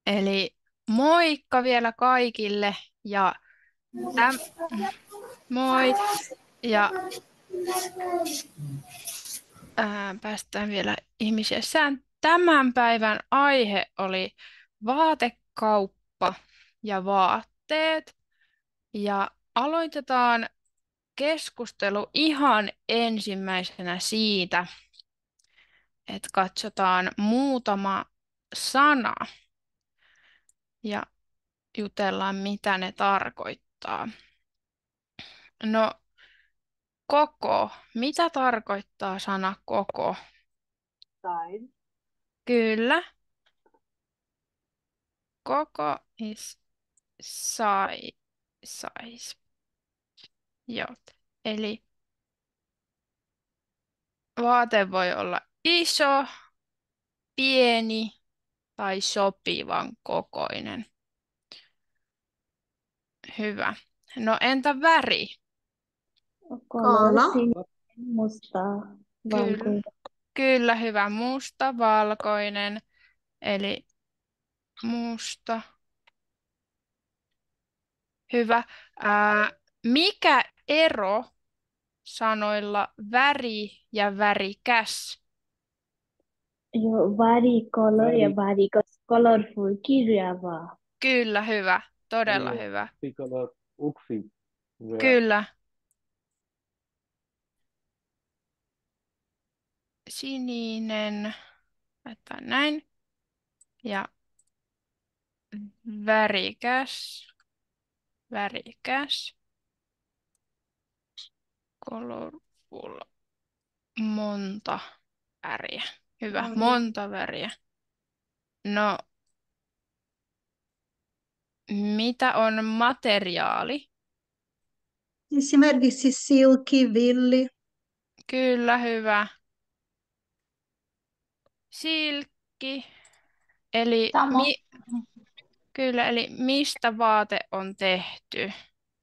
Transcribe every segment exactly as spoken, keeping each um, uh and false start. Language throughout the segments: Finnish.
Eli moikka vielä kaikille ja täm, moi ja ää, päästään vielä ihmisiä sisään. Tämän päivän aihe oli vaatekauppa ja vaatteet ja aloitetaan keskustelu ihan ensimmäisenä siitä, että katsotaan muutama sana ja jutellaan, mitä ne tarkoittaa. No, koko. Mitä tarkoittaa sana koko? Size. Kyllä. Koko is size. size. Joo. Eli vaate voi olla iso, pieni tai sopivan kokoinen. Hyvä. No entä väri? Color Kaala. sininen, musta, Kyllä. valkoinen. Kyllä, hyvä. Musta, valkoinen. Eli musta. Hyvä. Ää, mikä ero sanoilla väri ja värikäs? Jo vari color ja Väri. vari colorful kirjava. Kyllä, hyvä. Todella Joo. hyvä. Piccolo uksi. Kyllä. Sininen. Laitetaan näin. Ja värikäs. Värikäs. Colorful. Monta väriä. Hyvä. Väri. Monta väriä. No, mitä on materiaali? Esimerkiksi silkki, villi. Kyllä, hyvä. Silkki. Eli, Sama. mi, kyllä, eli mistä vaate on tehty?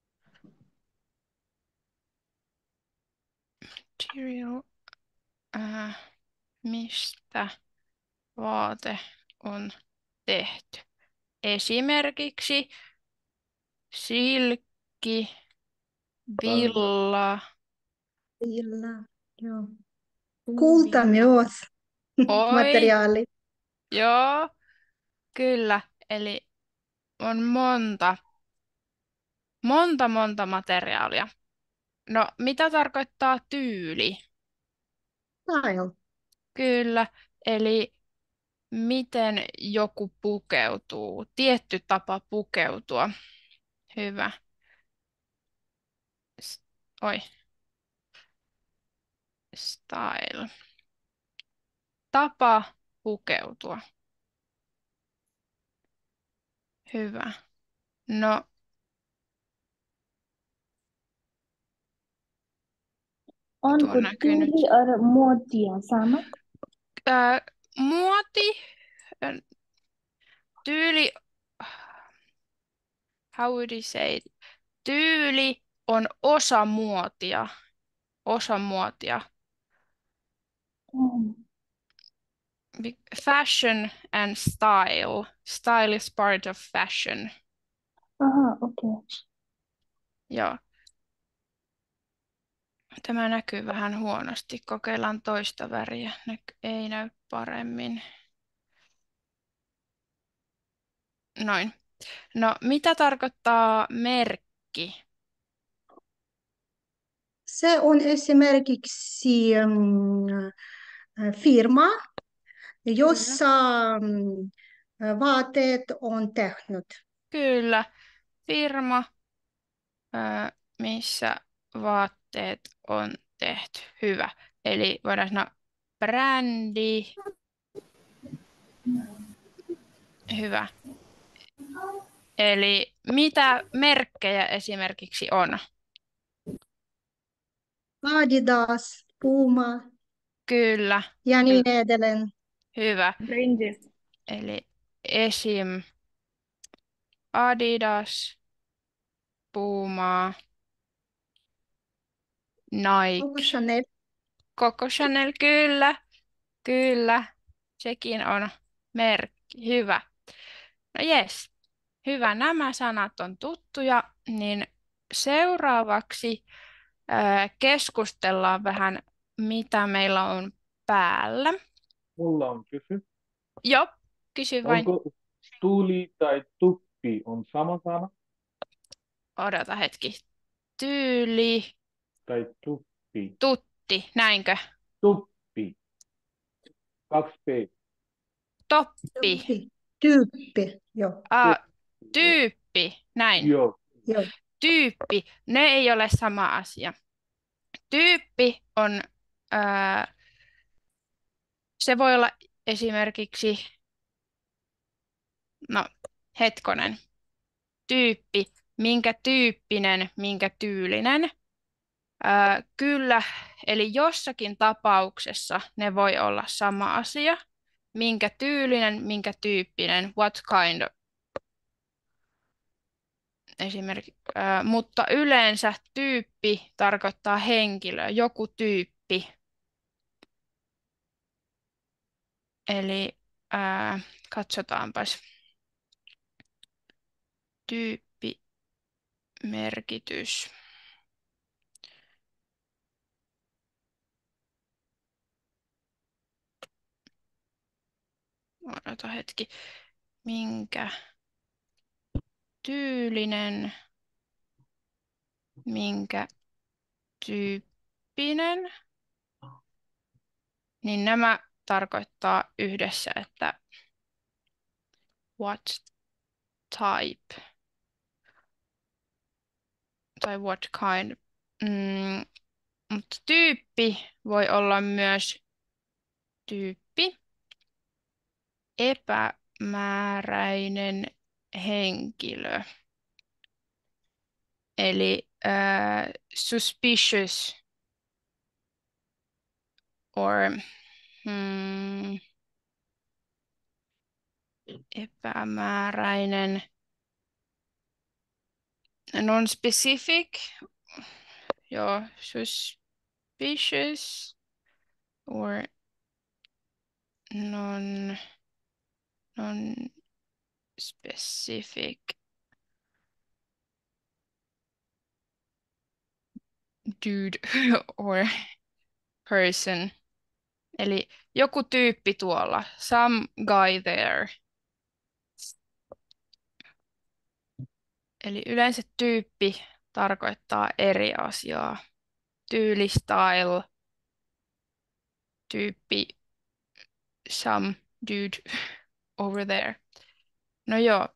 Material. Äh, mistä vaate on tehty? Esimerkiksi silkki, villa. Villa. Joo. Kulta myös. Oi, Materiaali. joo, kyllä. Eli on monta, monta, monta materiaalia. No, mitä tarkoittaa tyyli? Style. Kyllä, eli miten joku pukeutuu, tietty tapa pukeutua. Hyvä. S- Oi, style. Tapa pukeutua. Hyvä. No, tuo Onko näkyy nyt. tyyli और मोतिया sama? Ää, muoti, ää, tyyli, how would you say it? Tyyli on osa muotia. Osa muotia. Mm. Be- Fashion and style. Style is part of fashion. Aha, okei. Okay. Joo. Tämä näkyy vähän huonosti. Kokeillaan toista väriä. Näky- ei näy paremmin. Noin. No, mitä tarkoittaa merkki? Se on esimerkiksi mm, firma, Kyllä. jossa mm, vaatteet on tehnyt. Kyllä. Firma, ää, missä vaatteet on tehty. Hyvä. Eli voidaan sanoa brändi. Hyvä. Eli mitä merkkejä esimerkiksi on? Adidas, Puma Kyllä. ja Hy- niin edelleen. hyvä. Ranges. Eli esim. Adidas, Puma, Coco Nike. Chanel. Coco Chanel, kyllä. Kyllä. Sekin on merkki. Hyvä. No jes, hyvä. Nämä sanat on tuttuja, niin seuraavaksi ää, keskustellaan vähän, mitä meillä on päällä. Mulla on kysy. Joo, kysy vain. Onko tuuli tai tuppi on sama sana Odota hetki. Tyyli, tai tuppi? tutti, näinkö? Tuppi. Kaksi P. Toppi, Tyyppi. Tyyppi. Joo. aa, Tuppi. tyyppi, näin. Joo. Joo. Tyyppi, ne ei ole sama asia. Tyyppi on, ää, se voi olla esimerkiksi, no hetkonen, tyyppi, minkä tyyppinen, minkä tyylinen. Ää, kyllä, eli jossakin tapauksessa ne voi olla sama asia. Minkä tyylinen, minkä tyyppinen, what kind of. Esimerkiksi, ää, mutta yleensä tyyppi tarkoittaa henkilöä, joku tyyppi. Eli ää, katsotaanpas. Tyyppimerkitys. Odota hetki. Minkä tyylinen, minkä tyyppinen. Niin nämä tarkoittaa yhdessä, että what type tai what kind. Mm, mutta tyyppi voi olla myös tyyppi, epämääräinen henkilö. Eli uh, suspicious or hmm, epämääräinen, non-specific, joo, suspicious or non, non-specific dude or person. Eli joku tyyppi tuolla, some guy there. Eli yleensä tyyppi tarkoittaa eri asiaa. Tyyli, style, tyyppi, some dude over there. No joo,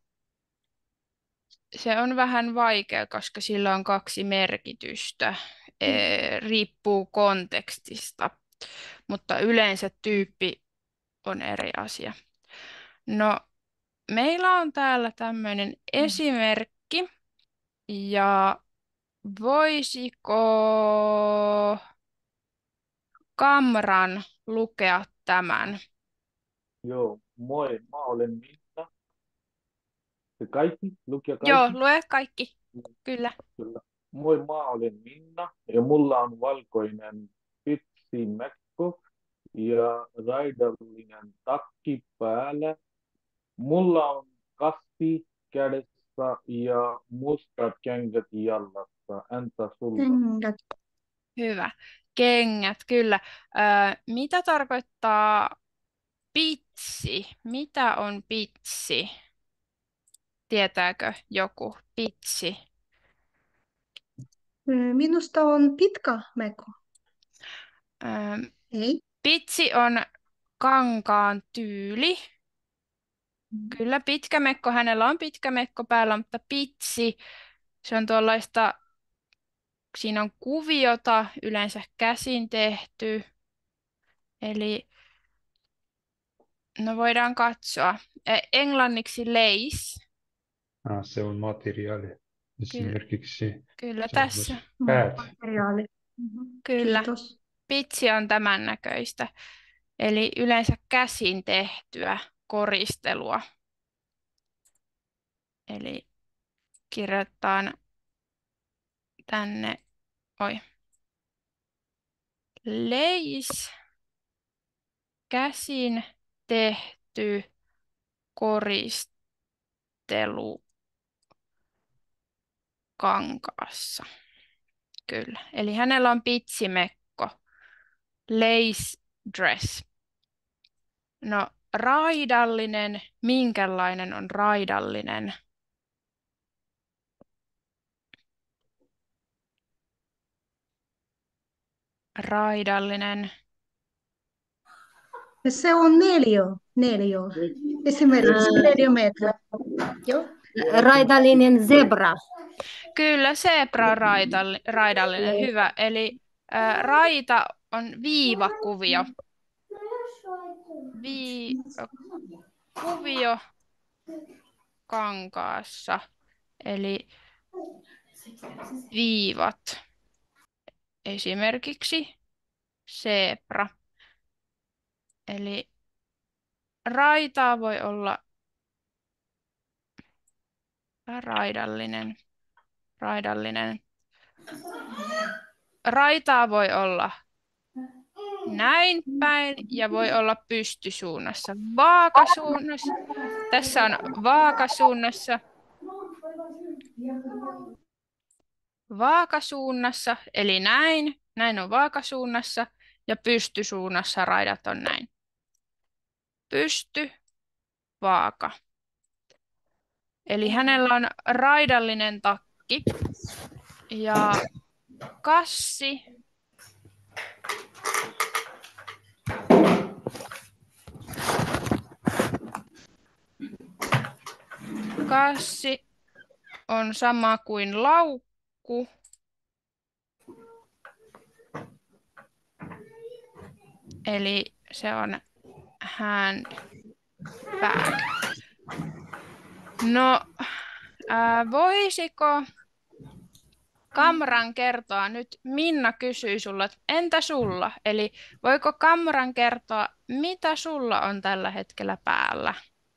se on vähän vaikea, koska sillä on kaksi merkitystä. Eh, riippuu kontekstista, mutta yleensä tyyppi on eri asia. No, meillä on täällä tämmöinen esimerkki, ja voisiko Kamran lukea tämän? Joo. Moi, mä olen Minna. Se kaikki? Lukija Joo, kaikki? lue kaikki. Kyllä. Kyllä. Moi, mä olen Minna ja mulla on valkoinen pitsimekko ja raidallinen takki päällä. Mulla on kasti kädessä ja mustat kengät jalassa. Entä sulla? Kengät. Hyvä. Kengät, kyllä. Ö, mitä tarkoittaa pitsi? Mitä on pitsi? Tietääkö joku pitsi? Minusta on pitkä mekko. Ö, Ei? pitsi on kankaan tyyli. Kyllä, pitkä mekko, hänellä on pitkä mekko päällä, mutta pitsi, se on tuollaista, siinä on kuviota, yleensä käsin tehty. Eli, no voidaan katsoa. Ä, Englanniksi lace. Ah, se on materiaali. Esimerkiksi Kyllä se on tässä. myös päät. Materiaali. Mhm. Kyllä. Kiitos. Pitsi on tämän näköistä. Eli yleensä käsin tehtyä koristelua. Eli kirjoitetaan tänne, oi, lace, käsin tehty koristelu. kankaassa. Kyllä. Eli hänellä on pitsimekko. Lace dress. No, raidallinen. Minkälainen on raidallinen? Raidallinen. Se on neljä, neljä. Esimerkiksi neljä metriä. Joo. Raidallinen zebra. Kyllä, zebra on raidalli- raidallinen. Hyvä. Eli ää, raita on viivakuvio. Vi- kuvio kankaassa. Eli viivat. Esimerkiksi zebra. Eli raitaa voi olla raidallinen. Raidallinen. Raitaa voi olla näin päin ja voi olla pystysuunnassa. Vaakasuunnassa. Tässä on vaakasuunnassa. Vaakasuunnassa, eli näin. Näin on vaakasuunnassa ja pystysuunnassa raidat on näin. Pysty, vaaka. Eli hänellä on raidallinen takki ja kassi. Kassi on sama kuin laukku. Eli se on handbag. No, ää, voisiko Kamran kertoa, nyt Minna kysyi sulla, että entä sulla? Eli voiko Kamran kertoa, mitä sulla on tällä hetkellä päällä?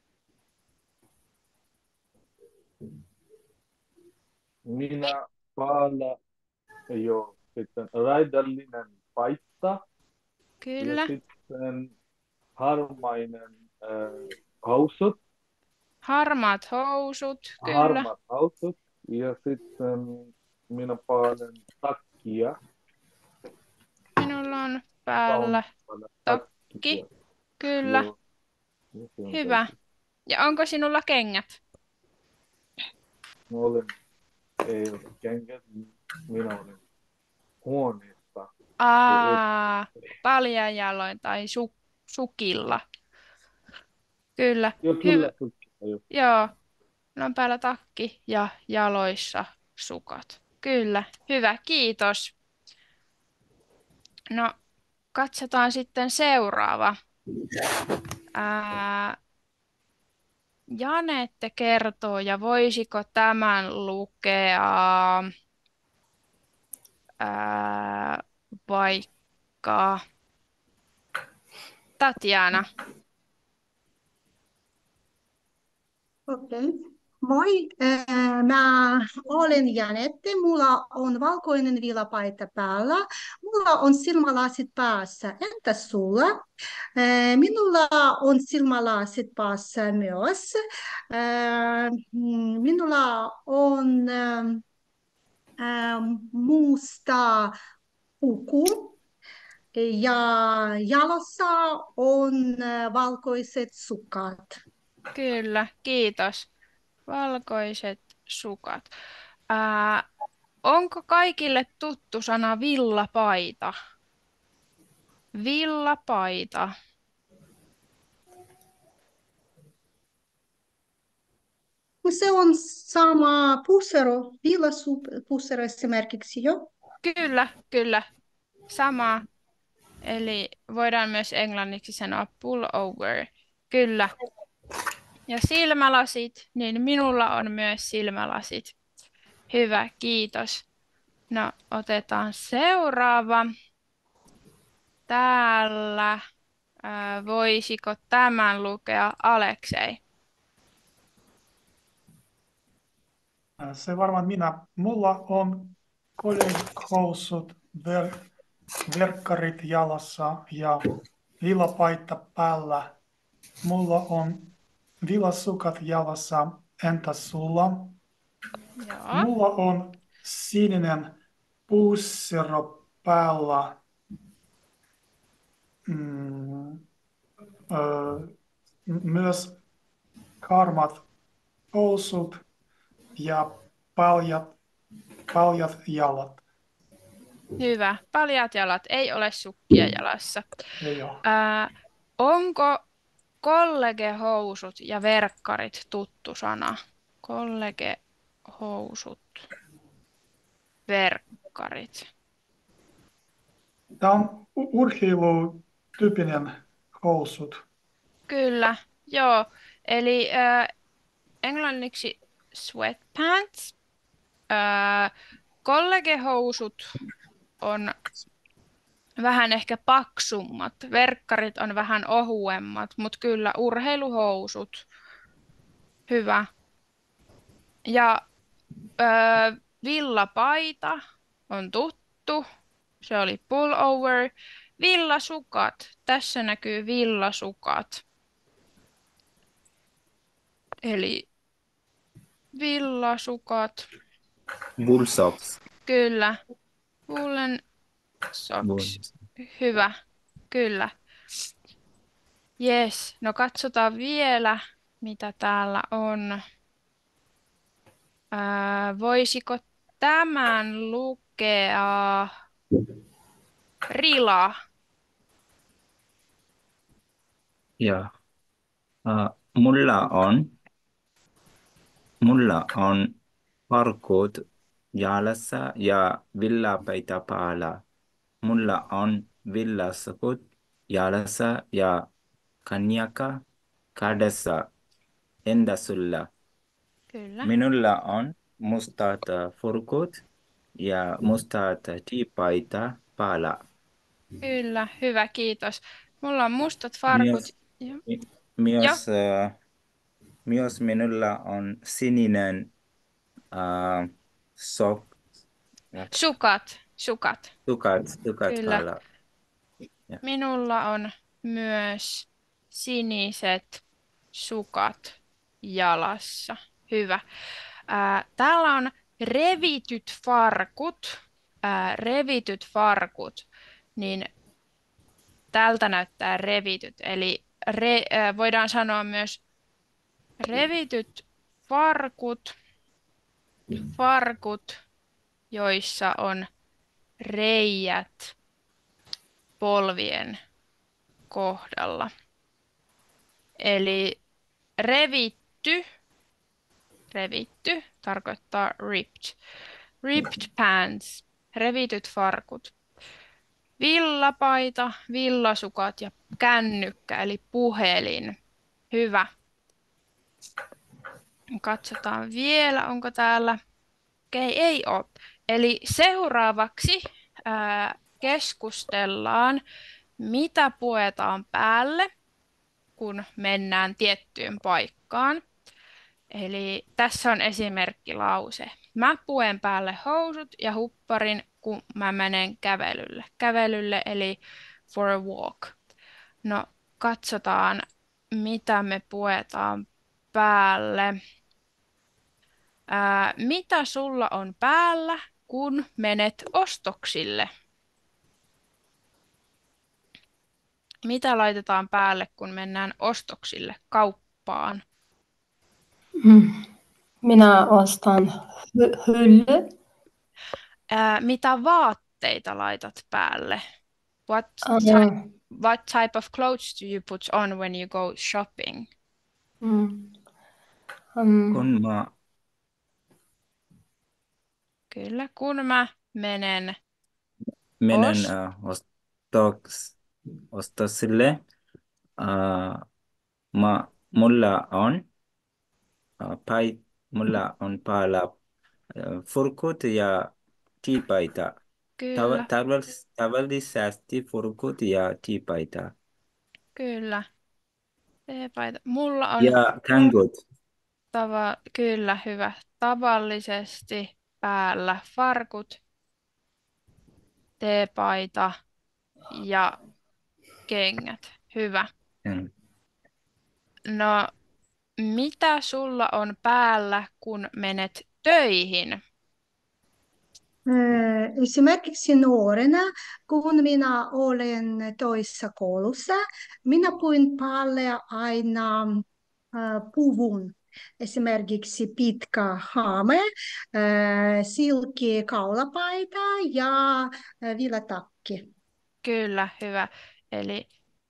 Minä päällä jo sitten raidallinen paita Kyllä, ja sitten harmainen äh, housut, harmaat housut, kyllä, harmat housut ja sitten minä päällä takkia. minulla on päällä takki, kyllä, Joo, ja se on hyvä. kaikki. Ja onko sinulla kengät? Mä olen, ei ole kengät, minä olen huoneessa. Aa, paljain jaloin tai su sukilla. Kyllä, Joo, hyvä. kyllä, kyllä. Jo. Joo, minulla on päällä takki ja jaloissa sukat. Kyllä, hyvä, kiitos. No, katsotaan sitten seuraava. Ää, Janette kertoo, ja voisiko tämän lukea ää, vaikka Tatjana? Okei. Moi, ää, mä olen Janette. Mulla on valkoinen villapaita päällä. Mulla on silmälasit päässä. Entäs sulla? Ää, Minulla on silmälasit päässä myös. Ää, mm, Minulla on ää, musta puku ja jalassa on ää, valkoiset sukat. Kyllä, kiitos. Valkoiset sukat. Ää, onko kaikille tuttu sana villapaita? Villapaita. Se on sama pussero, villapussero esimerkiksi jo. Kyllä, kyllä. Sama. Eli voidaan myös englanniksi sanoa pullover. Kyllä. Ja silmälasit, niin minulla on myös silmälasit. Hyvä, kiitos. No, otetaan seuraava. Täällä. Ää, voisiko tämän lukea Aleksei? Se varmaan minä. Mulla on college-housut, ver, verkkarit jalassa ja villapaita päällä. Mulla on villasukat jalassa Entäs sulla? Joo. Mulla on sininen pussero päällä. Mm, ö, myös karmat housut ja paljat, paljat jalat. Hyvä. Paljaat jalat, ei ole sukkia jalassa. Ei ole. Ää, onko kollegehousut ja verkkarit tuttu sana? Kollegehousut, verkkarit. Tämä on u- urheilutyyppinen housut. Kyllä, joo. Eli ää, englanniksi sweatpants. Ää, kollegehousut on vähän ehkä paksummat, verkkarit on vähän ohuemmat, mutta kyllä urheiluhousut, hyvä. Ja öö, villapaita on tuttu, se oli pullover. Villasukat, tässä näkyy villasukat. Eli villasukat, Wool socks. kyllä. Woolen Wool. socks, hyvä, kyllä. Yes, no katsotaan vielä, mitä täällä on. Ää, voisiko tämän lukea rila? Ja uh, mulla on, mulla on farkut jalassa ja villapaita päällä. Mulla on villasukut jalassa ja kanjaka kädessä. Entä sulla? Kyllä, Minulla on mustat farkut ja mustat tiipaita päällä. kyllä, hyvä, kiitos. Mulla on mustat farkut. Myös, Jo. Jo, myös, uh, myös minulla on sininen uh, sok, sukat, sukat, sukat, sukat kyllä. päällä. Ja. Minulla on myös siniset sukat jalassa. Hyvä. Ää, täällä on revityt farkut. Ää, revityt farkut, niin tältä näyttää revityt. Eli re, ää, voidaan sanoa myös revityt farkut, farkut, joissa on reijät polvien kohdalla. Eli revitty, revitty tarkoittaa ripped. Ripped pants, revityt farkut. Villapaita, villasukat ja kännykkä eli puhelin. Hyvä. Katsotaan vielä, onko täällä. Okei, ei ole. Eli seuraavaksi ää, keskustellaan, mitä puetaan päälle, kun mennään tiettyyn paikkaan. Eli tässä on esimerkkilause. Mä puen päälle housut ja hupparin, kun mä menen kävelylle. Kävelylle eli for a walk. No, katsotaan, mitä me puetaan päälle. Ää, mitä sulla on päällä, kun menet ostoksille? Mitä laitetaan päälle, kun mennään ostoksille, kauppaan? Mm. Minä ostan hy- hylly. Ää, mitä vaatteita laitat päälle? What Ah, type, what type of clothes do you put on when you go shopping? mm. Mm. Kun mä Kyllä, kun mä menen menen Ost- uh, ostoks, ostosille, uh, mä, mulla on, uh, pai, mulla on päällä uh, furkut ja tiipaita. Tav- Kyllä, tavallis- Tavallisesti furkut ja tiipaita. kyllä. Teepaita. Mulla on Ja kangut. tava, kyllä, hyvä. Tavallisesti päällä farkut, teepaita ja kengät. Hyvä. Mm. No, mitä sulla on päällä, kun menet töihin? Ö, Esimerkiksi nuorena, kun minä olen toisessa koulussa, minä puin päälle aina ö, puvun. Esimerkiksi pitkä haame, ö, silkki kaulapaita ja ö, villatakki. Kyllä, hyvä. Eli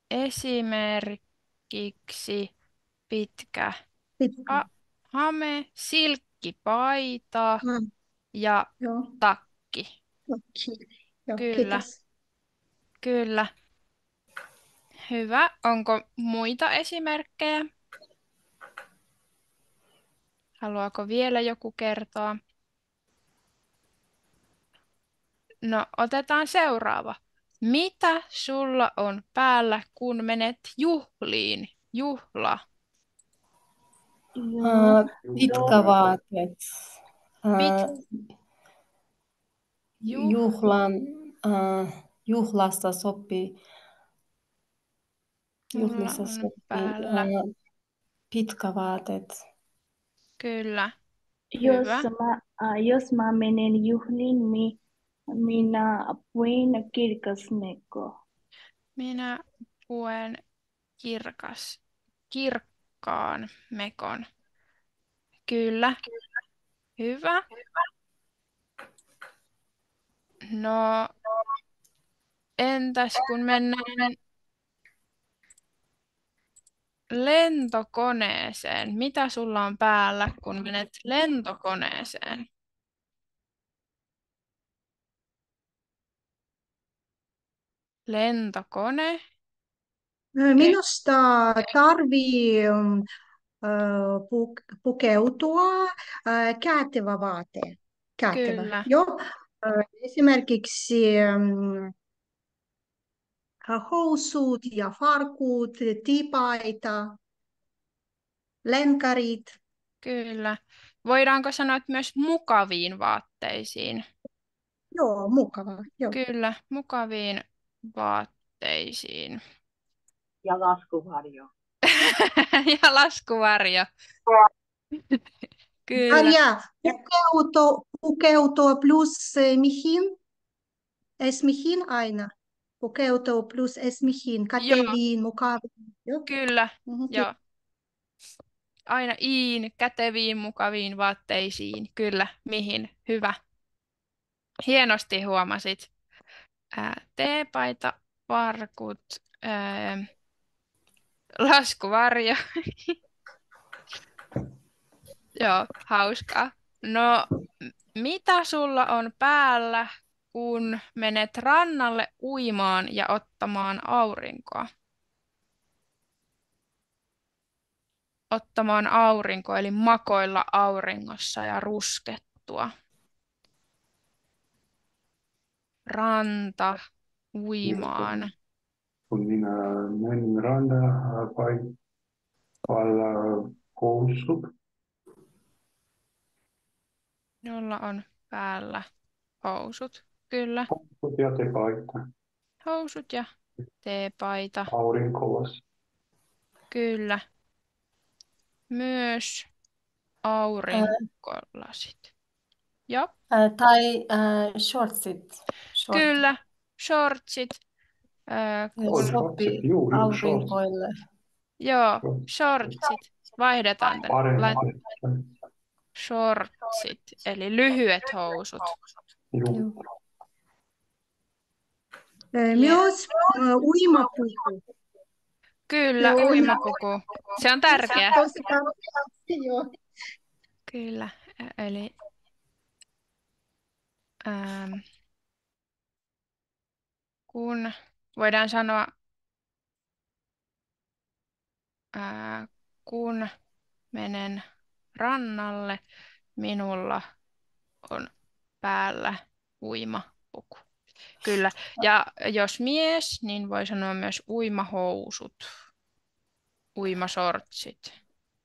esimerkiksi pitkä Pitkä. ha- hame, silkkipaita Mm, ja joo, takki. okei. Joo, Kyllä, kiitos. kyllä. Hyvä. Onko muita esimerkkejä? Haluaako vielä joku kertoa? No, otetaan seuraava. Mitä sulla on päällä, kun menet juhliin? Juhla. Joo. Äh, pitkä vaateet. Pit, Äh, juh, juhlan, äh, juhlasta sopii, mulla juhlissa on sopii päällä. äh, pitkä vaateet. Kyllä. Jos Hyvä. mä, äh, jos mä menen juhliin, mi, minä puin kirkasmekko. Minä puen kirkas, kirkkaan mekon. Kyllä. Hyvä. No, entäs kun mennään lentokoneeseen? Mitä sulla on päällä, kun menet lentokoneeseen? Lentokone. Ö, Minusta tarvii mm, ö, puk- pukeutua ö, kätevä vaate. Kätevä, Kyllä, joo. Ö, Esimerkiksi mm, housut ja farkut, tipaita, lenkarit. kyllä. Voidaanko sanoa, että myös mukaviin vaatteisiin? Joo, mukava. Joo. Kyllä, mukaviin vaatteisiin. Ja laskuvarjo. Ja laskuvarjo. Kyllä, Arja, pukeutua, pukeutua plus eh, mihin? Es mihin aina. Pukeutua plus es mihin. Käteviin, mukaviin. Joo. kyllä, Mhm, ki- joo. Aina iin, käteviin, mukaviin vaatteisiin. Kyllä, mihin? Hyvä. Hienosti huomasit. Ää, teepaita, farkut, ää, laskuvarjo. Joo, hauskaa. No, m- mitä sulla on päällä, kun menet rannalle uimaan ja ottamaan aurinkoa? Ottamaan aurinkoa, eli makoilla auringossa ja ruskettua. Ranta, uimaan. Kun minä menen rantapaikalla housut, Jolla on päällä housut. Kyllä, housut ja tepaita, housut ja teepaita. aurinkovas. Kyllä. Myös aurinkolasit. Joo, Äh, tai äh, shortsit. Short. kyllä. Shortsit. Ää, Joo, kun, sopii Juu, juu, shortsit. aurinkoille. joo, Shortsit. shortsit. Vaihdetaan tänne. Lait- Parempi. Shortsit, eli lyhyet housut. Juu. Joo. Ö, Myös ö, uimapuku. Kyllä, Joo. uimapuku. Se on tärkeä. Tosi tärkeä. Joo. Kyllä, ä- eli ähm, kun voidaan sanoa, ää, kun menen rannalle, minulla on päällä uimapuku. Kyllä, ja jos mies, niin voi sanoa myös uimahousut, uimasortsit.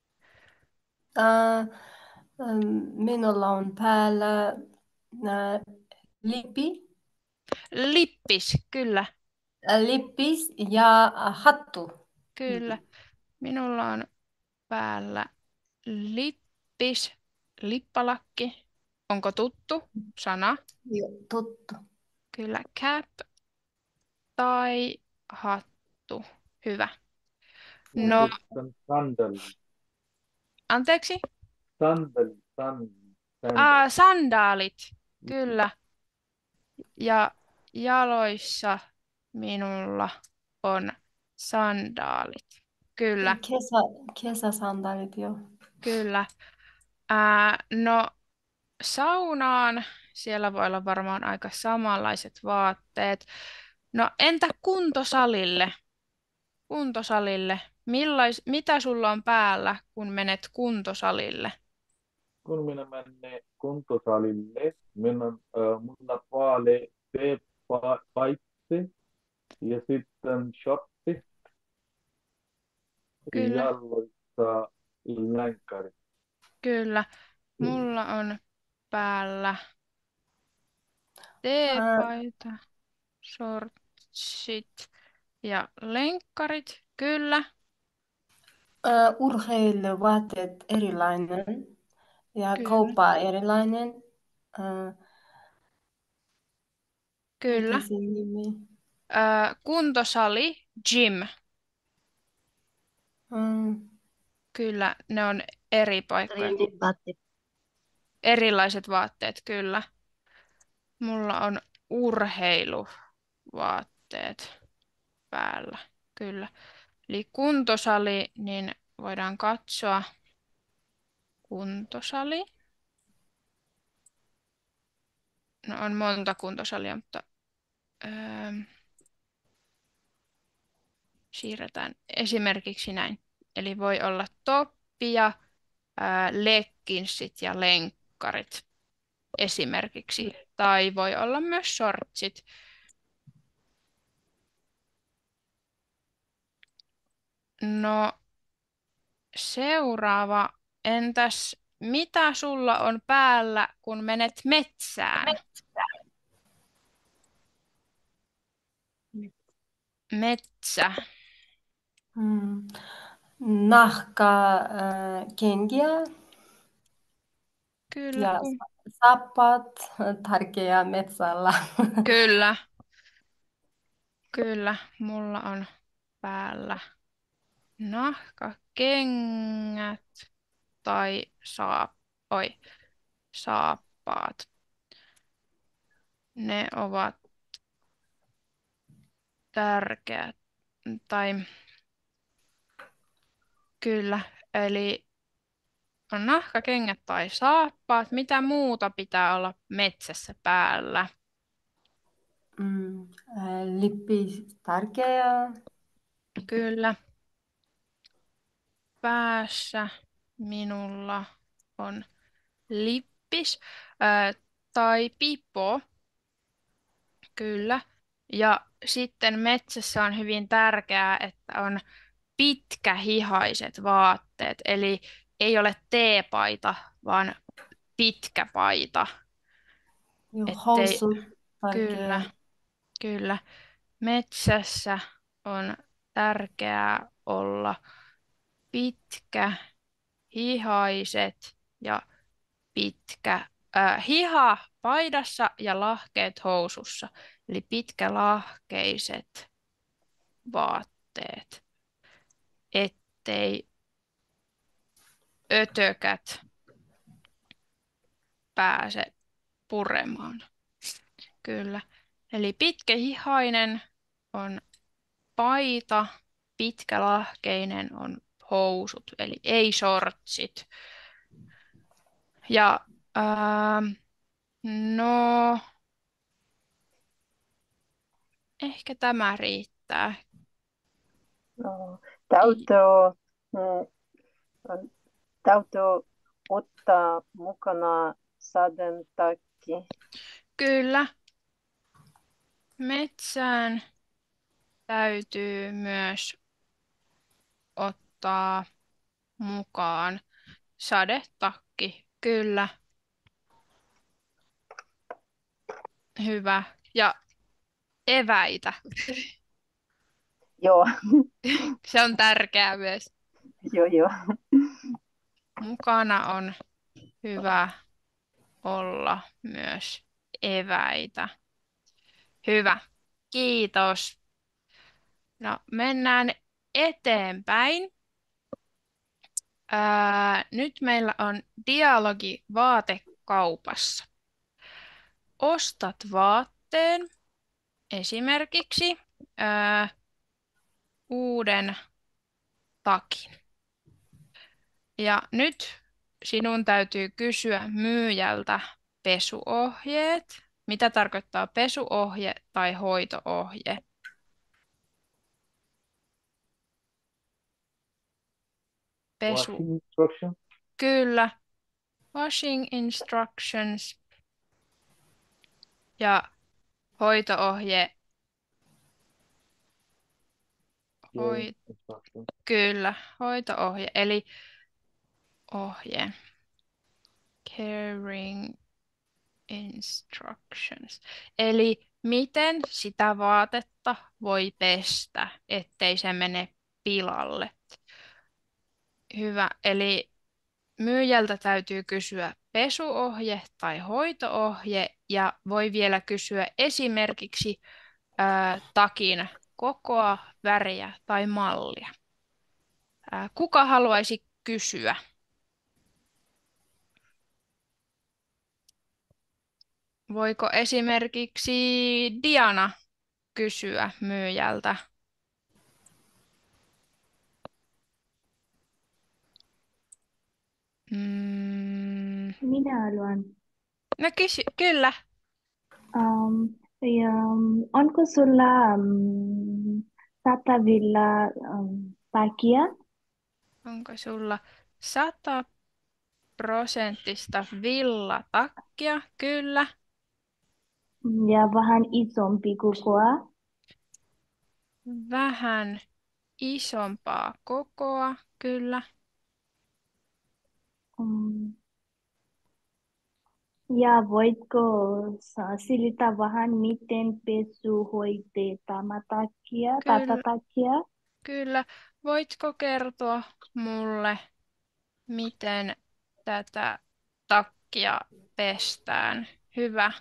Äh, ähm, minulla on päällä äh, lippi, Lippis, kyllä, äh, lippis ja äh, hattu. kyllä. Minulla on päällä lippis, lippalakki. Onko tuttu sana? Joo, tuttu. Kyllä, cap tai hattu. Hyvä. Ja No, sitten sandali. anteeksi? Sandali, sandali, sandali. Aa, sandaalit. Kyllä. Ja jaloissa minulla on sandaalit. Kyllä, Kesä, kesäsandaalit, joo. kyllä. Ää, no, saunaan siellä voi olla varmaan aika samanlaiset vaatteet. No, entä kuntosalille? Kuntosalille. Millais, mitä sulla on päällä, kun menet kuntosalille? Kun minä menen kuntosalille, minä, äh, mulla vaale paitsi ja sitten shotti Kyllä, jalloissa länkkäri. kyllä. Mulla on päällä Ää, teepaita, shortsit ja lenkkarit. Kyllä, ää, urheiluvaatteet erilainen ja kyllä, kauppa erilainen. Ää, kyllä. mikä sen nimi? Ää, kuntosali, gym. Mm, Kyllä, ne on eri paikkoja. Erilaiset vaatteet, kyllä. Mulla on urheiluvaatteet päällä, kyllä. Eli kuntosali, niin voidaan katsoa kuntosali. No on monta kuntosalia, mutta öö, siirretään esimerkiksi näin. Eli voi olla toppi ja ää, legginsit ja lenkkarit esimerkiksi. Tai voi olla myös shortsit. No seuraava. Entäs mitä sulla on päällä, kun menet metsään? Metsä. mm. Nahka, ää, kenkiä Kyllä, ja kun... saappaat tärkeä metsällä. Kyllä, kyllä. Mulla on päällä nahkakengät tai saap... Oi, saappaat. Ne ovat tärkeät. Tai kyllä, eli on nahkakengät tai saappaat. Mitä muuta pitää olla metsässä päällä? Mm, ää, lippi tärkeä. Kyllä. Päässä minulla on lippis ää, tai pipo. Kyllä. Ja sitten metsässä on hyvin tärkeää, että on pitkähihaiset vaatteet. Eli ei ole teepaita, vaan pitkä paita. Joo, Ettei, housut kyllä, tärkeä. kyllä. Metsässä on tärkeää olla pitkä hihaiset ja pitkä äh, hiha paidassa ja lahkeet housussa. Eli pitkälahkeiset vaatteet, ettei ötökät pääse puremaan. Kyllä. Eli pitkähihainen on paita, pitkälahkeinen on housut, eli ei shortsit. Ja ähm, no, ehkä tämä riittää. No, täytyy, mm, täytyy ottaa mukana sadentakki. Kyllä. Metsään täytyy myös ottaa mukaan sadetakki. Kyllä. Hyvä. Ja eväitä. Joo, Se on tärkeää myös. joo, joo. Mukana on hyvä olla myös eväitä. Hyvä. Kiitos. No, mennään eteenpäin. Ää, nyt meillä on dialogi vaatekaupassa. Ostat vaatteen, esimerkiksi ää, uuden takin. Ja nyt sinun täytyy kysyä myyjältä pesuohjeet. Mitä tarkoittaa pesuohje tai hoitoohje? Pesu. Washing instruction. Kyllä. Washing instructions. Ja hoitoohje. Hoi... Caring instruction. Kyllä, hoitoohje, eli ohje. Caring instructions. Eli miten sitä vaatetta voi pestä, ettei se mene pilalle. Hyvä, eli myyjältä täytyy kysyä pesuohje tai hoitoohje ja voi vielä kysyä esimerkiksi ää, takin kokoa, väriä tai mallia. Ää, kuka haluaisi kysyä? Voiko esimerkiksi Diana kysyä myyjältä? Mm, Minä haluan. no kysy, kyllä. Um, ja, um, onko sulla um, saatavilla um, takia? Onko sulla sata prosenttista villatakkia? Kyllä. Ja vähän isompi kokoa? Vähän isompaa kokoa? Kyllä. Um, ja voitko sa- selittää vähän, miten pesu hoidetaan takia, tätä Kyllä. takia? Kyllä. Voitko kertoa mulle, miten tätä takkia pestään? Hyvä.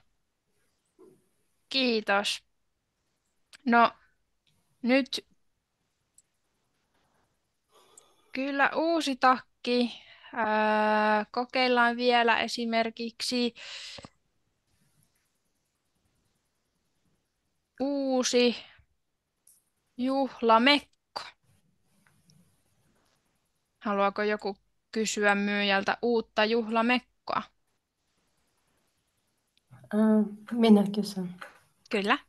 Kiitos. No, nyt kyllä uusi takki. Ää, kokeillaan vielä esimerkiksi uusi juhlamekko. Haluaako joku kysyä myyjältä uutta juhlamekkoa? Äh, minä kysyn. Kyllä.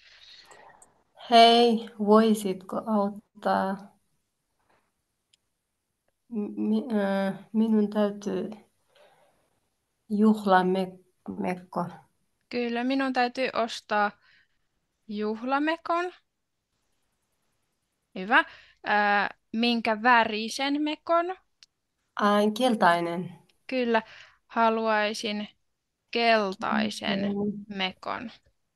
Hei, voisitko auttaa? Mi, äh, minun täytyy juhlamekko. Kyllä, minun täytyy ostaa juhlamekon. Hyvä. Ää, minkä värisen mekon? Ai, keltainen. Kyllä, haluaisin keltaisen Mm. mekon.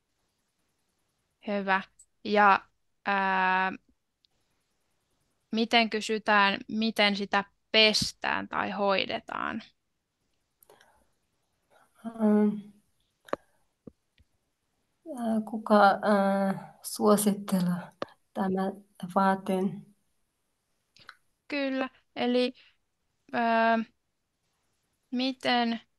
Hyvä. Ja ää, miten kysytään, miten sitä pestään tai hoidetaan? Ähm, äh, kuka äh, suosittelee tämä vaateen? Kyllä, eli ää, miten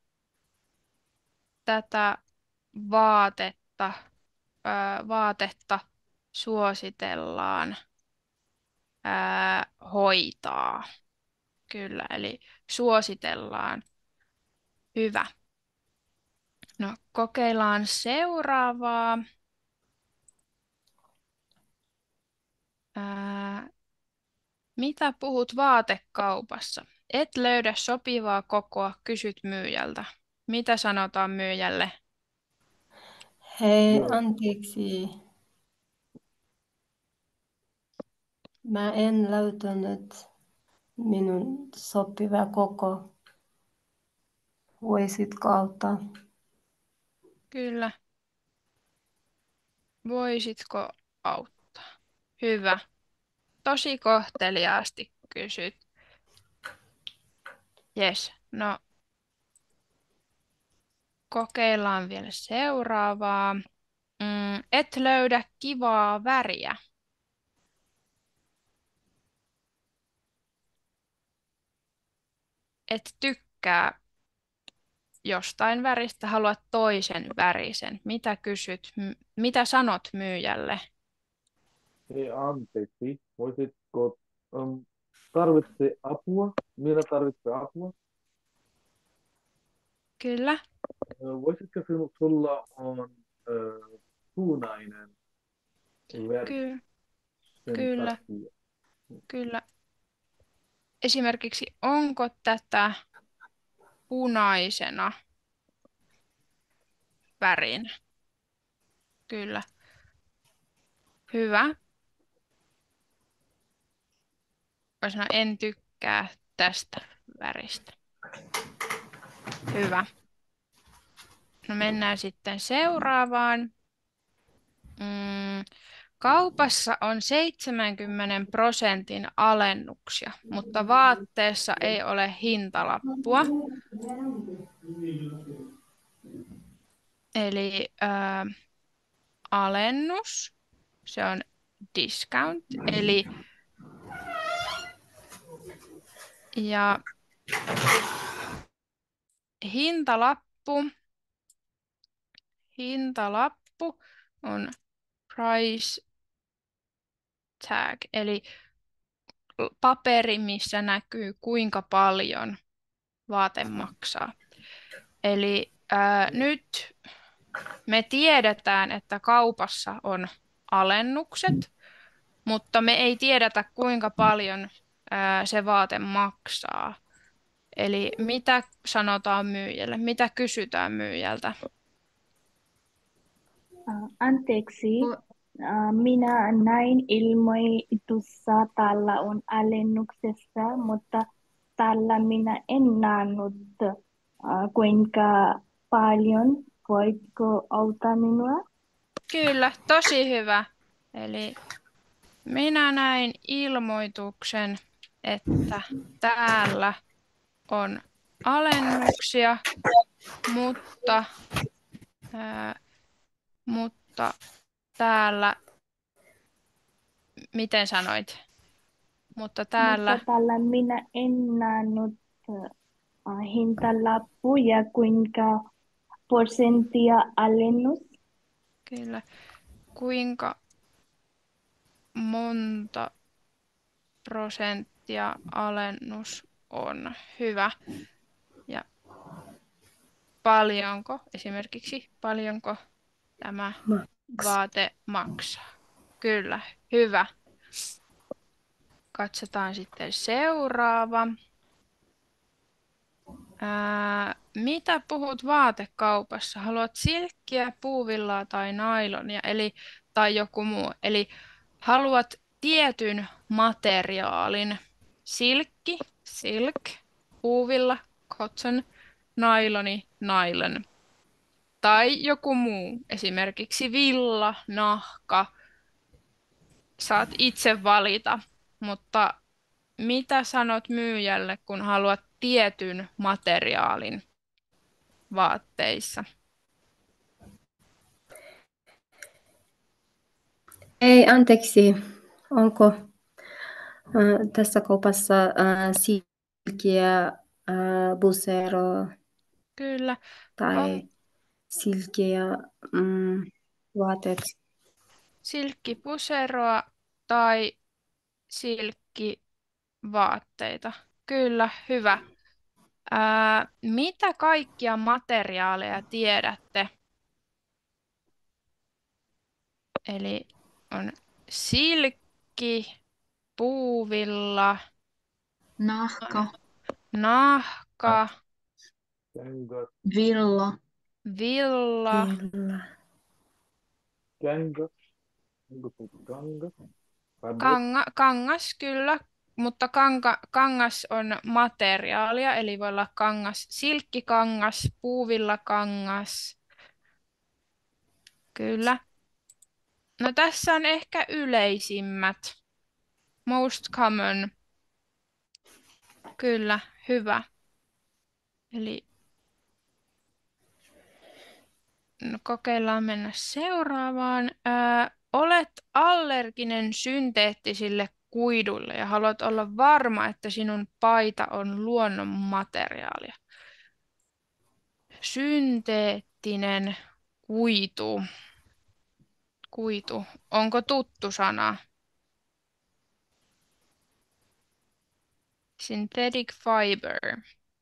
tätä vaatetta, ää, vaatetta suositellaan ää, hoitaa? Kyllä, eli suositellaan. Hyvä. No, kokeillaan seuraavaa. Ää, mitä puhut vaatekaupassa? Et löydä sopivaa kokoa, kysyt myyjältä. Mitä sanotaan myyjälle? Hei, Joo. anteeksi. Mä en löytänyt minun sopiva koko. Voisitko auttaa? Kyllä. Voisitko auttaa? Hyvä. Tosi kohteliaasti kysyt. Yes. No, kokeillaan vielä seuraavaa. Mm, et löydä kivaa väriä. Et tykkää jostain väristä, haluat toisen värisen. Mitä kysyt, m- mitä sanot myyjälle? Hei, anteeksi, voisitko um, tarvitse apua? Minä tarvitsen apua. Kyllä, Ö, Voisitko sinu- sulla on ö, punainen väri ky- sen kyllä, takia? kyllä. Esimerkiksi onko tätä punaisena värinä? Kyllä. Hyvä. Voisi sanoa, en tykkää tästä väristä. Hyvä. No mennään sitten seuraavaan. Mm, kaupassa on seitsemänkymmentä prosentin alennuksia, mutta vaatteessa ei ole hintalappua. Eli ää, alennus, se on discount, eli ja hintalappu, hintalappu on price tag, eli paperi, missä näkyy kuinka paljon vaate maksaa. Eli ää, nyt me tiedetään, että kaupassa on alennukset, mutta me ei tiedetä, kuinka paljon ää, se vaate maksaa. Eli mitä sanotaan myyjälle? Mitä kysytään myyjältä? Äh, Anteeksi, äh, minä näin ilmoitussa täällä on alennuksessa, mutta täällä minä en nähnyt äh, kuinka paljon. Voitko auttaa minua? Kyllä, tosi hyvä. Eli minä näin ilmoituksen, että täällä on alennuksia, mutta, ää, mutta täällä, miten sanoit? Mutta täällä, Mutta täällä minä en nähnyt äh, hintalappuja, kuinka prosenttia alennus. kyllä, kuinka monta prosenttia alennus on hyvä ja paljonko, esimerkiksi paljonko tämä vaate maksaa. Kyllä, hyvä. Katsotaan sitten seuraava. Ää, mitä puhut vaatekaupassa? Haluat silkkiä, puuvillaa tai nailonia, eli, tai joku muu. Eli haluat tietyn materiaalin. Silkki, silk, puuvilla, cotton, nailoni, nylon. Tai joku muu, esimerkiksi villa, nahka. Saat itse valita, mutta mitä sanot myyjälle, kun haluat tietyn materiaalin vaatteissa? Ei, anteeksi. Onko äh, tässä kaupassa äh, silkkiä, äh, busero Kyllä. tai On silkkiä mm, vaatteet? silkkipuseroa tai silkkivaatteita. Kyllä, hyvä. Ää, mitä kaikkia materiaaleja tiedätte? Eli on silkki, puuvilla, Nahka, nahka, Kängät, villa, villa, Kyllä. kängät, onko se kangas? Fabric, kanga, kangas kyllä, mutta kanka, kangas on materiaalia, eli voi olla kangas, silkkikangas, puuvillakangas, kyllä. No tässä on ehkä yleisimmät, most common, kyllä, hyvä. Eli no, kokeillaan mennä seuraavaan. Ää, olet allerginen synteettisille kuiduille ja haluat olla varma, että sinun paita on luonnon materiaalia. Synteettinen kuitu. Kuitu. Onko tuttu sana? Synthetic fiber.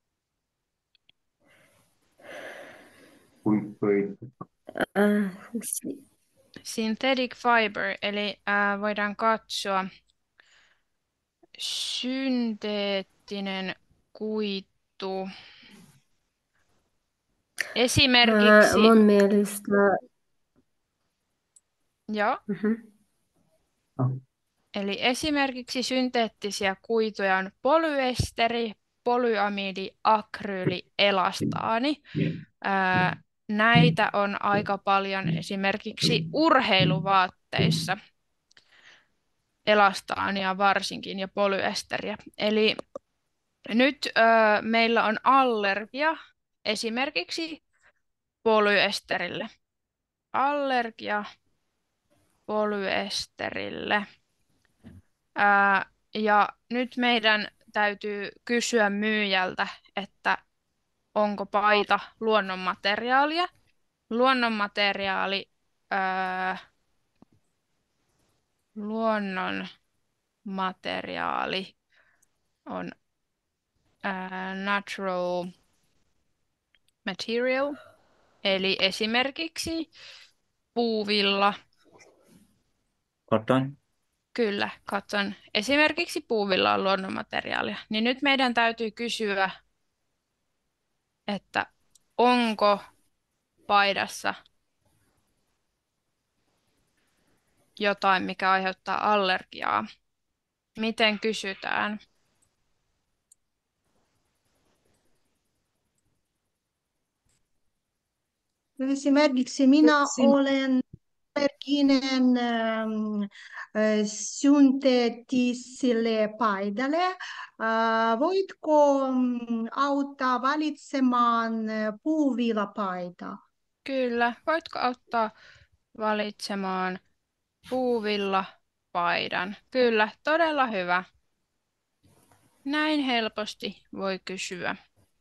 Äh, si- Synthetic fiber, eli ää, voidaan katsoa synteettinen kuitu. äh, Esimerkiksi, mun mielestä joo, mhm. eli esimerkiksi synteettisiä kuituja on polyesteri, polyamidi, akryyli, elastaani. Ää, näitä on aika paljon esimerkiksi urheiluvaatteissa, elastaania varsinkin ja polyesteriä. Eli nyt ö, meillä on allergia esimerkiksi polyesterille. Allergia polyesterille. Ää, ja nyt meidän täytyy kysyä myyjältä, että onko paita luonnonmateriaalia. Luonnonmateriaali, ää, luonnonmateriaali on ää, natural material, eli esimerkiksi puuvilla. Cotton. Kyllä, katson. Esimerkiksi puuvilla on luonnonmateriaalia. Niin nyt meidän täytyy kysyä, että onko paidassa jotain, mikä aiheuttaa allergiaa. Miten kysytään? Esimerkiksi minä olen allerginen ähm, äh, synteettiselle paidalle. Äh, voitko mm, auttaa valitsemaan äh, puuvillapaitaa? Kyllä, voitko auttaa valitsemaan puuvilla paidan? Kyllä, todella hyvä. Näin helposti voi kysyä.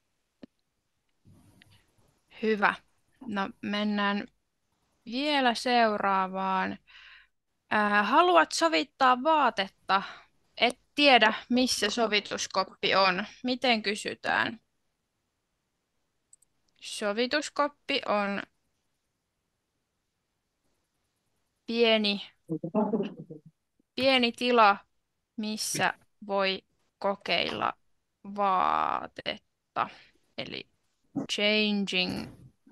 Hyvä. No mennään vielä seuraavaan. Ää, haluat sovittaa vaatetta. Et tiedä, missä sovituskoppi on. Miten kysytään? Sovituskoppi on pieni, pieni tila, missä voi kokeilla vaatetta. Eli changing,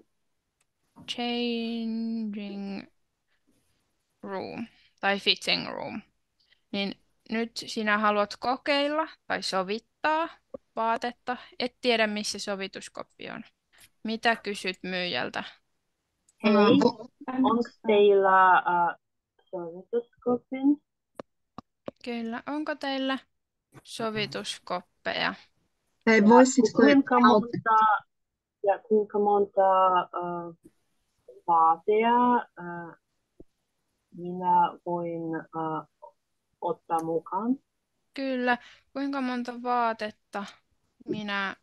changing room tai fitting room. Niin nyt sinä haluat kokeilla tai sovittaa vaatetta. Et tiedä, missä sovituskoppi on. Mitä kysyt myyjältä? Hei, onko teillä uh, sovituskopin? Kyllä, onko teillä sovituskoppeja? Hei, Ja voisitko kuinka auttaa? monta, ja kuinka monta uh, vaatea uh, minä voin uh, ottaa mukaan? Kyllä, kuinka monta vaatetta minä,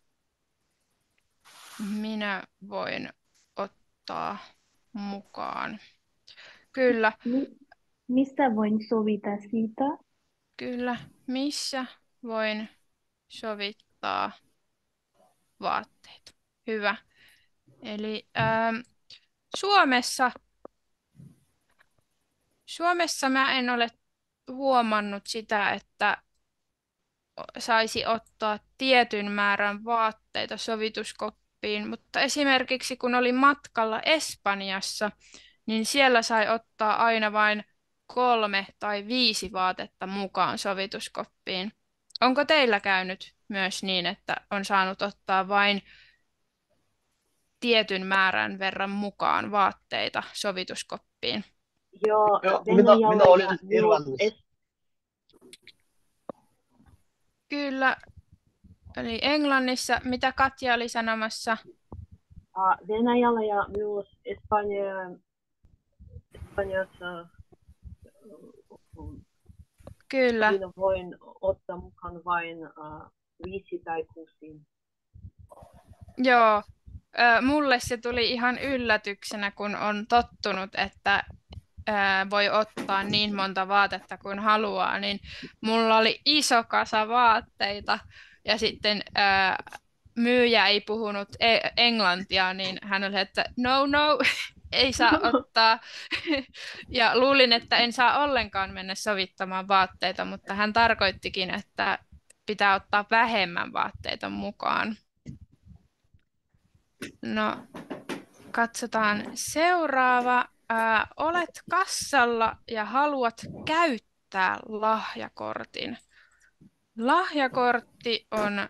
minä voin ottaa mukaan? Kyllä, Mi- mistä voin sovita siitä? kyllä, missä voin sovittaa vaatteita? Hyvä. Eli ähm, Suomessa, Suomessa mä en ole huomannut sitä, että saisi ottaa tietyn määrän vaatteita sovituskoppiin, mutta esimerkiksi kun olin matkalla Espanjassa, niin siellä sai ottaa aina vain kolme tai viisi vaatetta mukaan sovituskoppiin. Onko teillä käynyt myös niin, että on saanut ottaa vain tietyn määrän verran mukaan vaatteita sovituskoppiin? Joo, Joo, minä, minä Venäjällä olin ja minun Irlannissa. es- Kyllä, Eli Englannissa, mitä Katja oli sanomassa? Uh, Venäjällä ja myös Espanja, Espanjassa uh, Kyllä. minä voin ottaa mukaan vain uh, viisi tai kuusi. Joo, ö, mulle se tuli ihan yllätyksenä, kun on tottunut, että ö, voi ottaa niin monta vaatetta kuin haluaa, niin mulla oli iso kasa vaatteita ja sitten ö, myyjä ei puhunut e- englantia, niin hän oli, että no no, ei saa ottaa. Ja luulin, että en saa ollenkaan mennä sovittamaan vaatteita, mutta hän tarkoittikin, että pitää ottaa vähemmän vaatteita mukaan. No, katsotaan seuraava. Ää, olet kassalla ja haluat käyttää lahjakortin. Lahjakortti on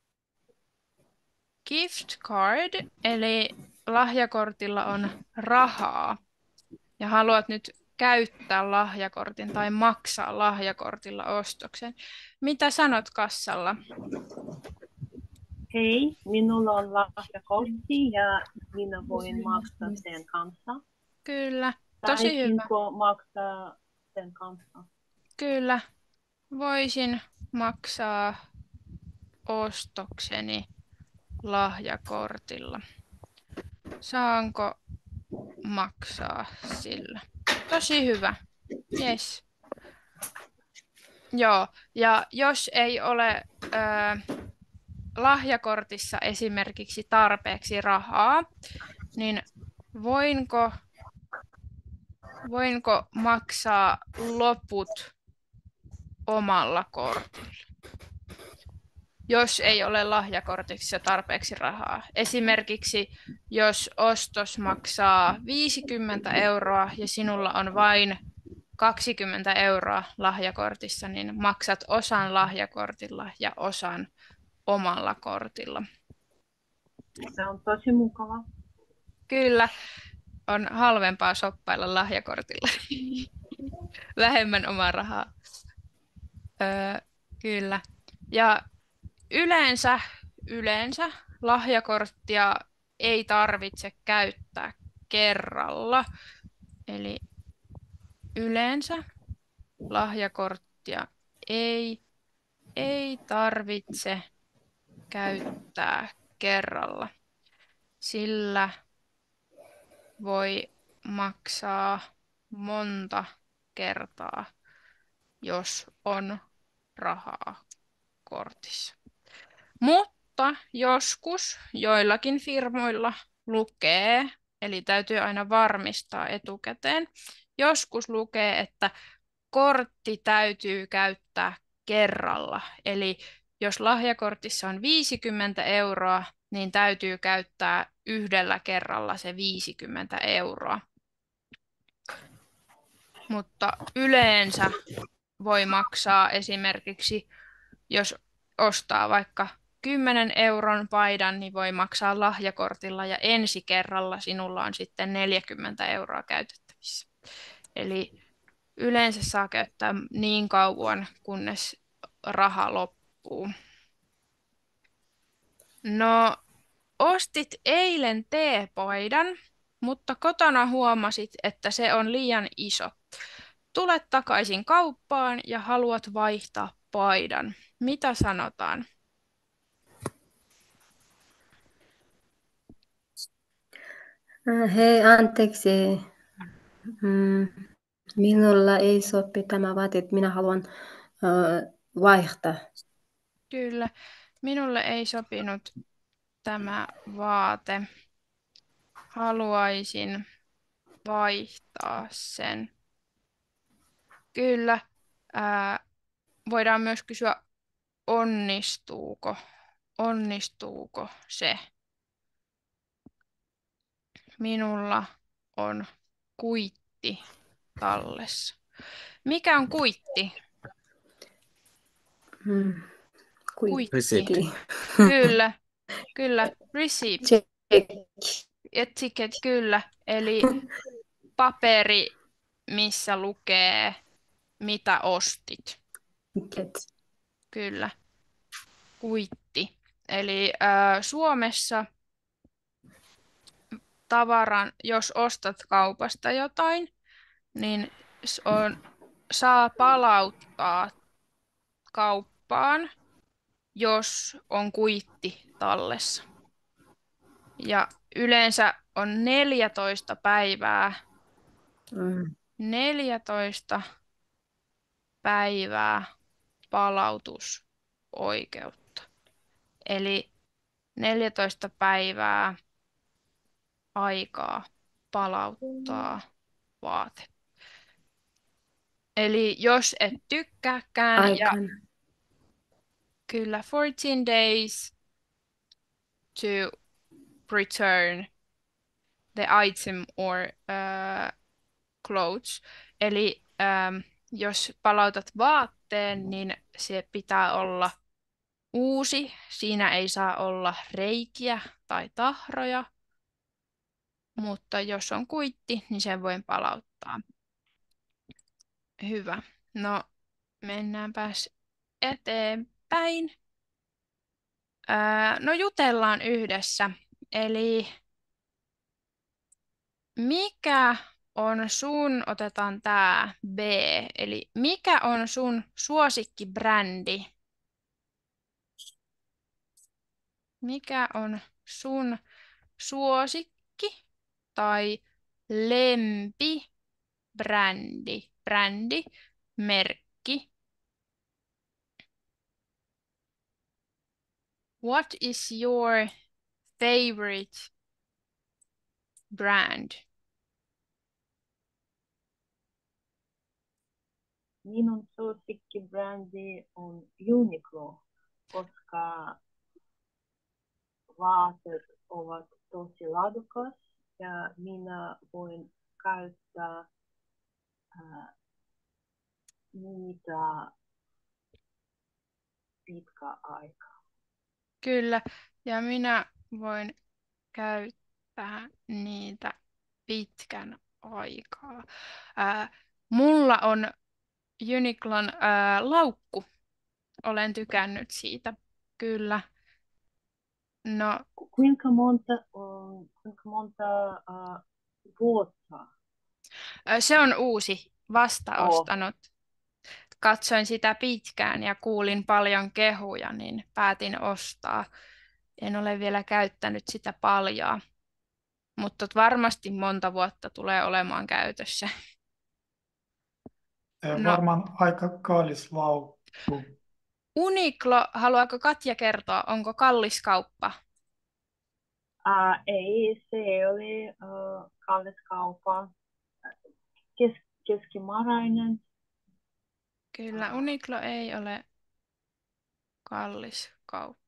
gift card, eli lahjakortilla on rahaa. Ja haluat nyt käyttää lahjakortin tai maksaa lahjakortilla ostoksen. Mitä sanot kassalla? Hei, minulla on lahjakortti ja minä voin maksaa sen kanssa. Kyllä, tosi hyvä. Saisinko maksaa sen kanssa? Kyllä, voisin maksaa ostokseni lahjakortilla. Saanko maksaa sillä? Tosi hyvä. Yes. Joo, ja jos ei ole ö, lahjakortissa esimerkiksi tarpeeksi rahaa, niin voinko, voinko maksaa loput omalla kortilla, jos ei ole lahjakortissa tarpeeksi rahaa. Esimerkiksi jos ostos maksaa viisikymmentä euroa ja sinulla on vain kaksikymmentä euroa lahjakortissa, niin maksat osan lahjakortilla ja osan omalla kortilla. Se on tosi mukava. Kyllä, on halvempaa shoppailla lahjakortilla. Vähemmän omaa rahaa. Öö, kyllä. Ja yleensä, yleensä lahjakorttia ei tarvitse käyttää kerralla. Eli yleensä lahjakorttia ei, ei tarvitse käyttää kerralla, sillä voi maksaa monta kertaa, jos on rahaa kortissa. Mutta joskus joillakin firmoilla lukee, eli täytyy aina varmistaa etukäteen, joskus lukee, että kortti täytyy käyttää kerralla. Eli jos lahjakortissa on viisikymmentä euroa, niin täytyy käyttää yhdellä kerralla se viisikymmentä euroa. Mutta yleensä voi maksaa esimerkiksi, jos ostaa vaikka kymmenen euron paidan, niin voi maksaa lahjakortilla ja ensi kerralla sinulla on sitten neljäkymmentä euroa käytettävissä. Eli yleensä saa käyttää niin kauan, kunnes raha loppuu. No, ostit eilen teepaidan, mutta kotona huomasit, että se on liian iso. Tulet takaisin kauppaan ja haluat vaihtaa paidan. Mitä sanotaan? Hei, anteeksi. Mm, Minulla ei sopi tämä vaate, että minä haluan ö, vaihtaa. Kyllä, minulle ei sopinut tämä vaate. Haluaisin vaihtaa sen. Kyllä, ää, voidaan myös kysyä, onnistuuko, onnistuuko se. Minulla on kuitti tallessa. Mikä on kuitti? Mm, Kuitti. Receipt. Kyllä, kyllä. Receipt. Check. Etiket, kyllä. Eli paperi, missä lukee, mitä ostit. Get. Kyllä. Kuitti. Eli ää, Suomessa tavaran, jos ostat kaupasta jotain, niin s- on, saa palauttaa kauppaan, jos on kuitti tallessa. Ja yleensä on neljätoista päivää, Mm. neljätoista päivää palautusoikeutta. Eli neljätoista päivää aikaa palauttaa vaate. Eli jos et tykkääkään, ja Aikana. kyllä fourteen days to return the item or uh, clothes. Eli ähm, jos palautat vaatteen, niin se pitää olla uusi. Siinä ei saa olla reikiä tai tahroja, mutta jos on kuitti, niin sen voin palauttaa. Hyvä. No, mennäänpäs eteenpäin. Ää, no jutellaan yhdessä. Eli mikä on sun, otetaan tää B, eli mikä on sun suosikkibrändi? Mikä on sun suosikki tai lempi brändi, brändi, merkki? What is your favorite brand? Minun suosikkibrändi on Uniqlo, koska vaatteet ovat tosi laadukas ja minä voin käyttää ää, niitä pitkä aika. Kyllä, ja minä voin käyttää niitä pitkän aikaa. Ää, mulla on Uniqlon ää, laukku. Olen tykännyt siitä. Kyllä. No, Ku- Kuinka monta, on, kuinka monta ää, vuotta? ää, se on uusi, vasta Oh, ostanut. Katsoin sitä pitkään ja kuulin paljon kehuja, niin päätin ostaa. En ole vielä käyttänyt sitä paljaa, mutta varmasti monta vuotta tulee olemaan käytössä. Eh, No, Varmaan aika kallis laukku. Uniqlo, haluaako Katja kertoa, onko kallis kauppa? ää, ei, se oli ää, kallis kauppa. Kes, keskimääräinen. Kyllä, ää, Uniqlo ei ole kallis kauppa.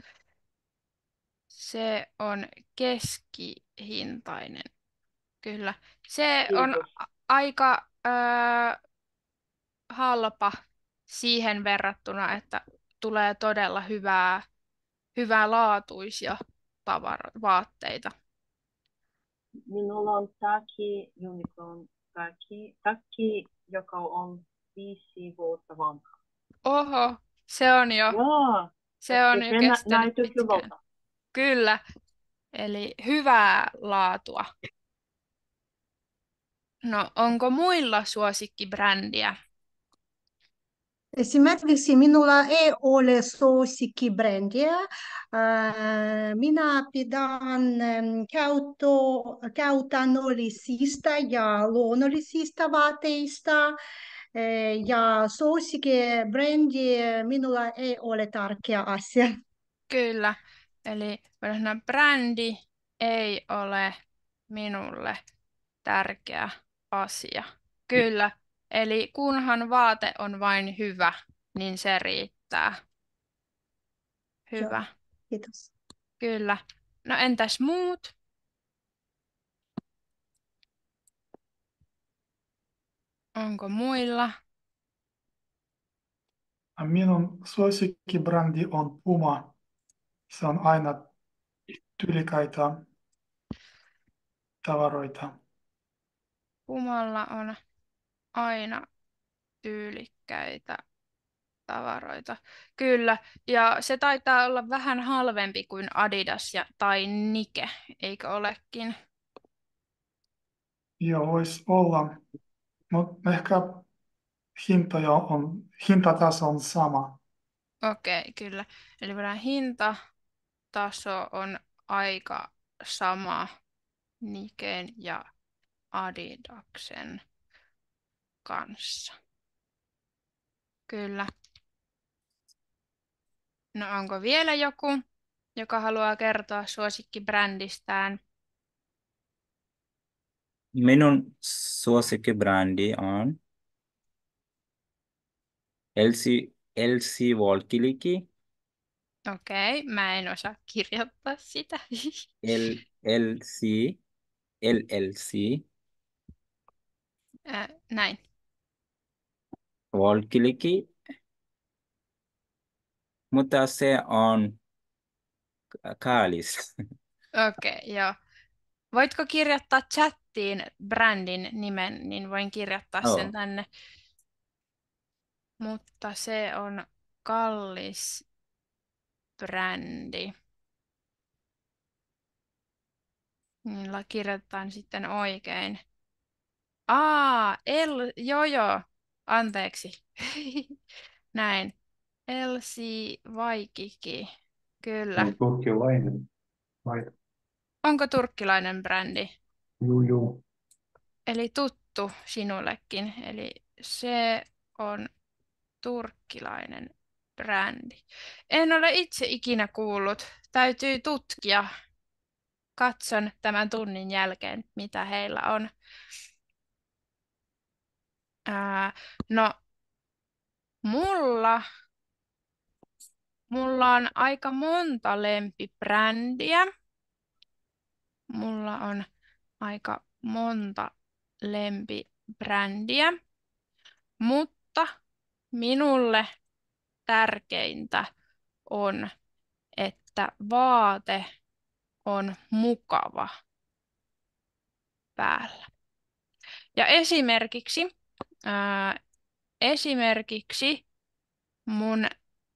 Se on keskihintainen. Kyllä. Se on Kiitos. a- aika ää, halpa siihen verrattuna, että tulee todella hyvää, hyvää laatuisia tavara- vaatteita. Minulla on takki, Uniqlon takki, takki, joka on viisi vuotta vanha. Oho, se on jo, Joo, se on ja jo se nä- kestänyt näyttää pitkään. hyvältä. Kyllä, eli hyvää laatua. No, onko muilla suosikkibrändiä? Esimerkiksi minulla ei ole suosikkibrändejä. Ää, Minä pidän em, käyttö, käytännöllisistä ja luonnollisista vaatteista. Eh, Ja suosikkibrändi minulla ei ole tärkeä asia. Kyllä, eli voidaan sanoa, brändi ei ole minulle tärkeä asia. Kyllä, eli kunhan vaate on vain hyvä, niin se riittää. Joo, Hyvä, kiitos. kyllä. No entäs muut? Onko muilla? Minun suosikkibrändi on Puma. Se on aina tyylikäitä tavaroita. Pumalla on aina tyylikkäitä tavaroita. Kyllä, ja se taitaa olla vähän halvempi kuin Adidas ja, tai Nike, eikö olekin? Joo, voisi olla, mutta ehkä hintoja on, hintataso on sama. Okei, kyllä. Eli meidän hintataso on aika sama Niken ja Adidaksen kanssa. Kyllä. No onko vielä joku, joka haluaa kertoa suosikkibrändistään? Minun suosikkibrändi on Elsi, Elsi Valkiliki, Okei, mä en osaa kirjoittaa sitä. L, LC, L L C, Äh, näin. Valkiliki, mutta se on kallis. Okei, joo. Voitko kirjoittaa chattiin brändin nimen, niin voin kirjoittaa sen Oh, tänne. Mutta se on kallis brändi. Niillä kirjoitetaan sitten oikein. Aa, El, joo joo, anteeksi. Näin. Elsi Vaikiki, Se kyllä. on turkkilainen paita. Onko turkkilainen brändi? Juu, juu. Eli tuttu sinullekin. Eli se on turkkilainen brändi. En ole itse ikinä kuullut. Täytyy tutkia. Katson tämän tunnin jälkeen, mitä heillä on. Ää, no, mulla, mulla on aika monta lempibrändiä. Mulla on aika monta lempibrändiä, mutta minulle tärkeintä on, että vaate on mukava päällä. Ja esimerkiksi, ää, esimerkiksi mun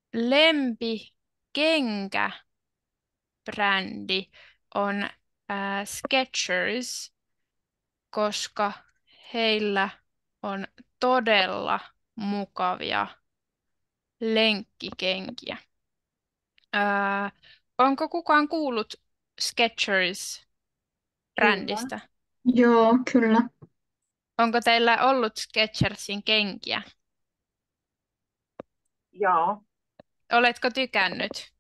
lempikenkäbrändi on ää, Skechers, koska heillä on todella mukavia lenkkikenkiä. Ää, onko kukaan kuullut Skechers-brändistä? Joo, kyllä. Onko teillä ollut Skechersin kenkiä? Joo, Oletko tykännyt?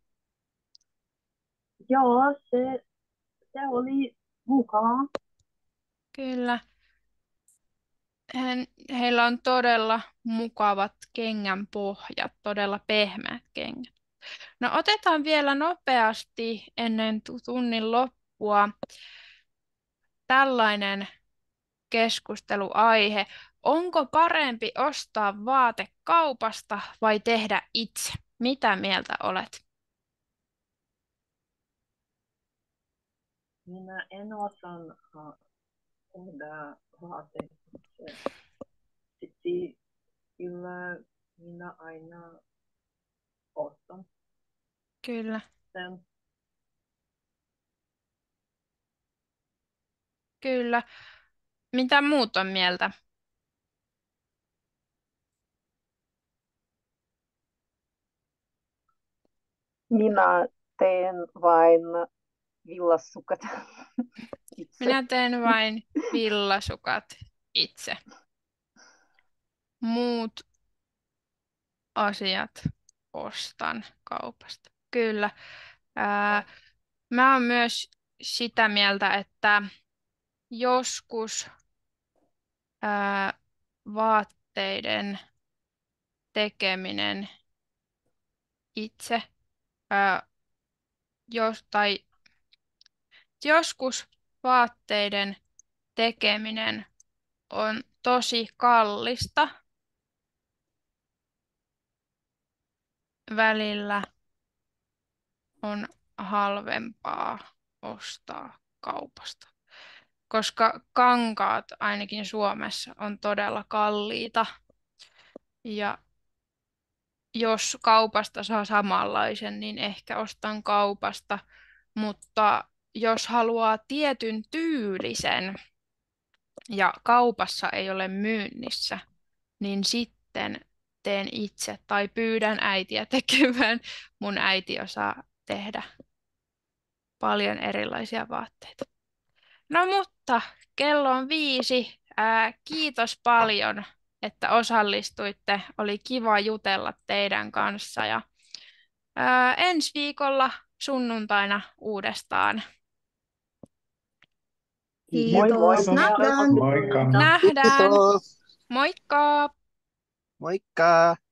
joo, se, se oli mukavaa. Kyllä. Hän- Heillä on todella mukavat kengän pohjat, todella pehmeät kengät. No otetaan vielä nopeasti ennen tu- tunnin loppua tällainen keskusteluaihe. Onko parempi ostaa vaate kaupasta vai tehdä itse? Mitä mieltä olet? Minä en osaa äh, tehdä vaatteita. Siksi kyllä minä aina ostan Kyllä, sen. kyllä. Mitä muut on mieltä? Minä teen vain villasukat itse. Minä teen vain villasukat itse. Muut asiat ostan kaupasta. Kyllä. Ää, mä oon myös sitä mieltä, että joskus ää, vaatteiden tekeminen itse, ää, jos, tai joskus vaatteiden tekeminen on tosi kallista. Välillä on halvempaa ostaa kaupasta, koska kankaat ainakin Suomessa on todella kalliita ja jos kaupasta saa samanlaisen, niin ehkä ostan kaupasta. Mutta jos haluaa tietyn tyylisen ja kaupassa ei ole myynnissä, niin sitten teen itse tai pyydän äitiä tekemään. Mun äiti osaa tehdä paljon erilaisia vaatteita. No mutta kello on viisi. Ää, kiitos paljon, että osallistuitte. Oli kiva jutella teidän kanssa ja ää, ensi viikolla sunnuntaina uudestaan. Moi moi. Kiitos. Nähdään. Moikka. Nähdään. Kiitos. Moikka! Moikka.